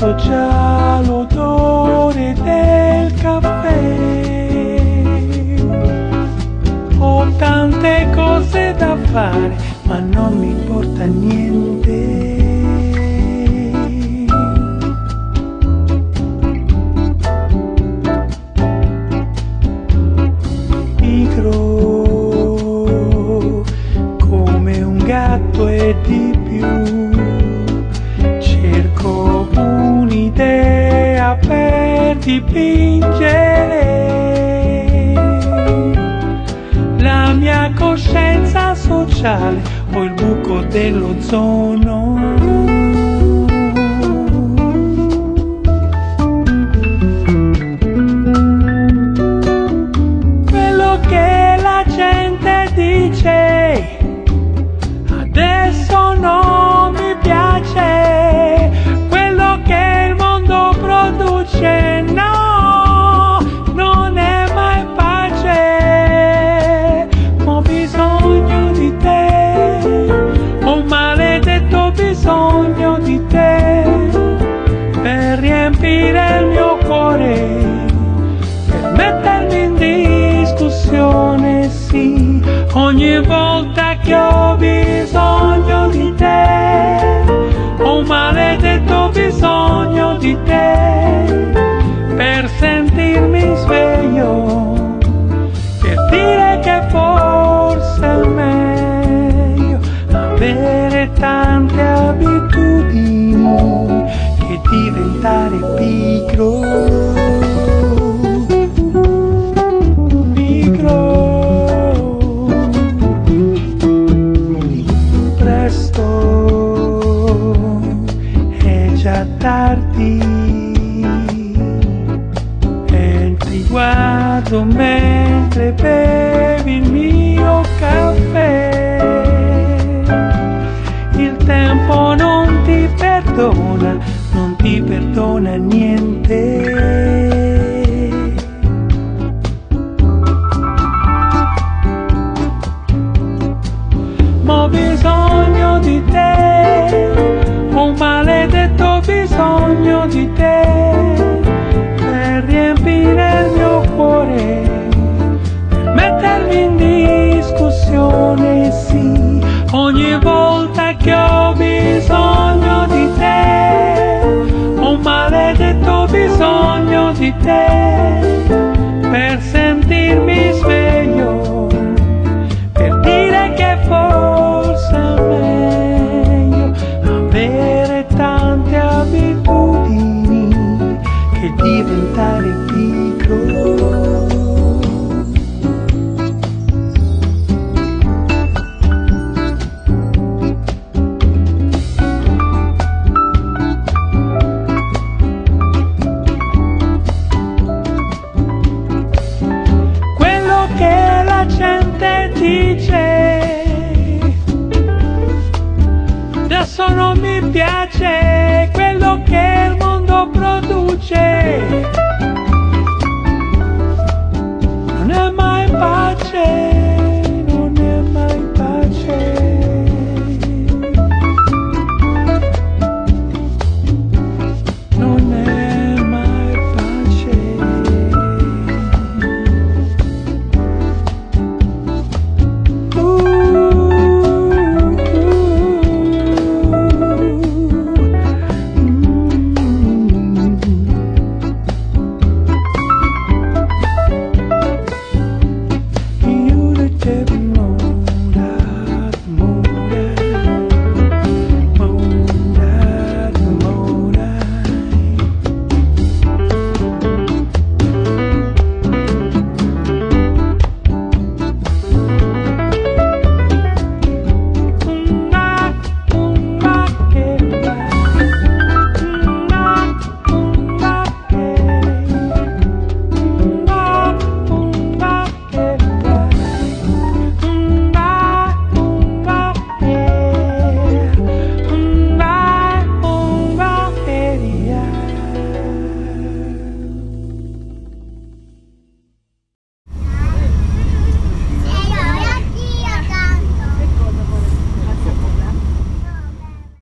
sento già l'odore del caffè. Ho tante cose da fare, ma non mi importa niente. Come un gatto e di più, cerco un'idea per dipingere la mia coscienza sociale o il buco dell'ozono. Adesso non mi piace quello che il mondo produce, no, non è mai pace. Ho bisogno di te, ho un maledetto bisogno di te, per riempire il mio cuore, per mettermi in discussione, sì, ogni volta che ho bisogno di te, ho un maledetto bisogno di te, per sentirmi sveglio, per dire che forse è meglio avere tante abitudini che diventare pigro. Tardi e ti guardo mentre bevi il mio caffè. Il tempo non ti perdona niente. Ma ho bisogno di te, ho un maledetto bisogno di te, per riempire il mio cuore, per mettermi in discussione, sì, ogni volta che ho bisogno di te, ho un maledetto bisogno di te, per sentirmi sveglio, per dire che forse è meglio avere tante abitudini che diventare pigro. Quello che la gente dice adesso non mi piace, quello che il mondo produce.